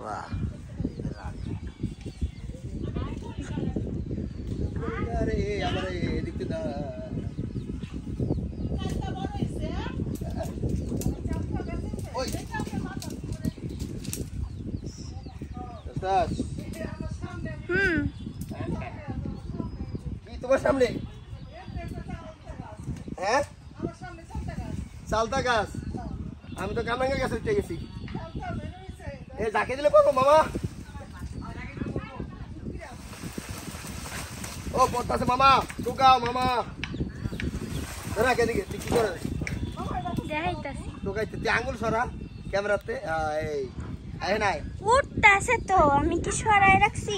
Wah. আরে আমার এদিকে দা ওই দাস কি তোমার সামনে হ্যাঁ চালতা গাছ আমি তো কামাঙ্গা গাছ উঠে গেছি এ যাকে দিলে পাবো মামা ও পড়তাছে মামা টুকাও মামা ধরা কে দিকে কি করে দেখাইতাছি টুকাইতে তুই আঙ্গুল সরা ক্যামেরাতে এই আয় নাই উঠতাছে তো আমি কি সরাই রাখছি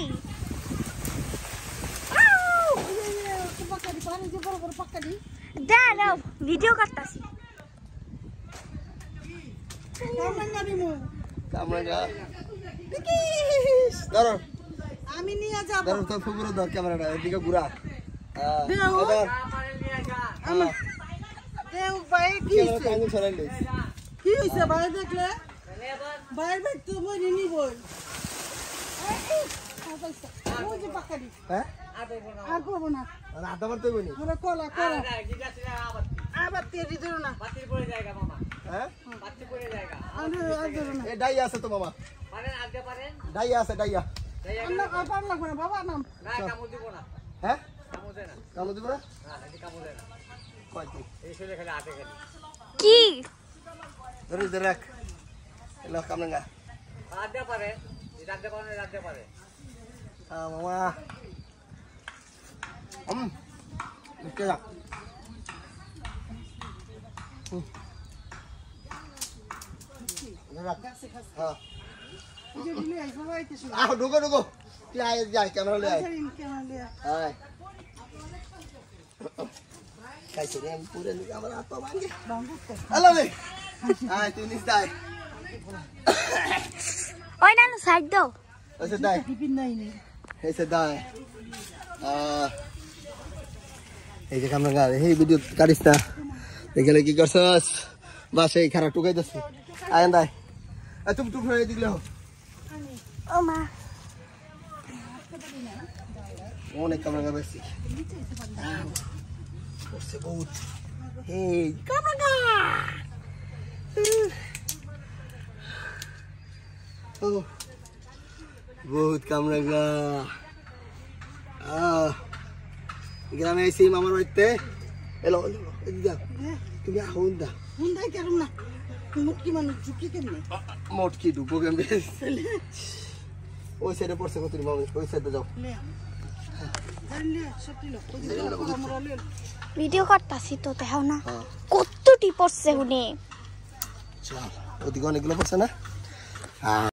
দাঁড়াও ভিডিও করতাছি কামরাঙ্গা ধরো আমি নিয়ে যাব ধরো তো ফুগুরো ধর ক্যামেরাটা এদিকে ঘুরা দেও ভাই কি হইছে আঙ্গুল সরাইলে কি হইছে ভাই দেখলে ভাই ভাই তো মই নিনি বল ওই যে পাকাড়ি হ্যাঁ আর করব না আর আধা বার তৈবনি ওরে কলা কলা আবার তেরি ধরো না বাতির পড়ে জায়গা মামা হ্যাঁ বাতি পড়ে জায়গা আর ধরো না এ ডাই আছে তো মামা পারেন আজকে পারেন ডাই আছে ডাইয়া আমরা কাপার লাগবে না বাবা নাম না কামড় দিব না হ্যাঁ কামড় দেয় না কামু দিব না না এটি কামড় দেয় না কয় কি এই ছেলে খালি হাতে খালি কি ধরে ধরে রাখ এলো কামরাঙ্গা রাখতে পারে রাখতে পারে রাখতে পারে মামা কে যা হ্যাঁ যে দিলে আই সবাই কিছু আহ ঢুকো ঢুকো তুই আয় যাই ক্যামেরা লে আয় কেমন লিয়া আয় খাইছে রে আমি পুরে নিয়ে আমার হাত পা ভাঙে হ্যালো রে আয় তুই নিস দাই ওই নানু সাইড দাও এসে দাই টিফিন নাই নি এসে দাই এই যে কামরাঙ্গা এই ভিডিও কাটিস না দেখলে কি করছস বাস এই খারাপ টুকাই দছি আয় দাই তুমি টুক হয়ে দিলে ও মা অনেক কামরাঙ্গা বেশি করছে বহুত এই কামরাঙ্গা ও বহুত কামরাঙ্গা গ্রামে এসে মামার বাড়িতে এলো এদিকে তুমি আহুন দা হুন্দাই কেরম না মুক্তি মানুষ ঝুঁকি কেমনে মোটকি ঢুকবো কেমনে ওই সাইডে পড়ছে কত মামি ওই সাইডে যাও লে লে সত্যি লোক আমরা লে ভিডিও করতাছি তো দেখাও না হ্যাঁ কতটি পড়ছে হুনে চল ওদিকে অনেকগুলো পড়ছে না